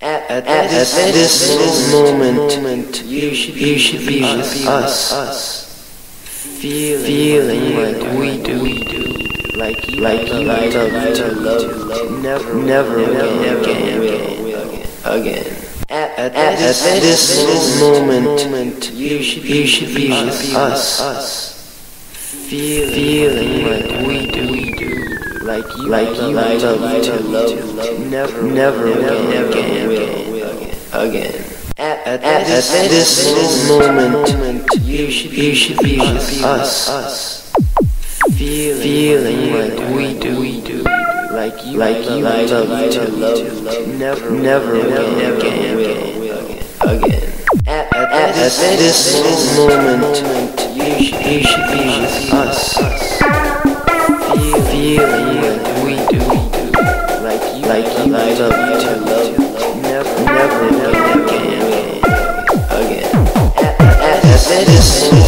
At this moment, you should be with us, feeling like we do, like you love never again. At this moment, you should be with us, feeling like we do, like you love never again. At this moment, you should be with us, feeling like we do, like you love never again. At this moment, you should be with us, feeling like we do, like you love never again. At this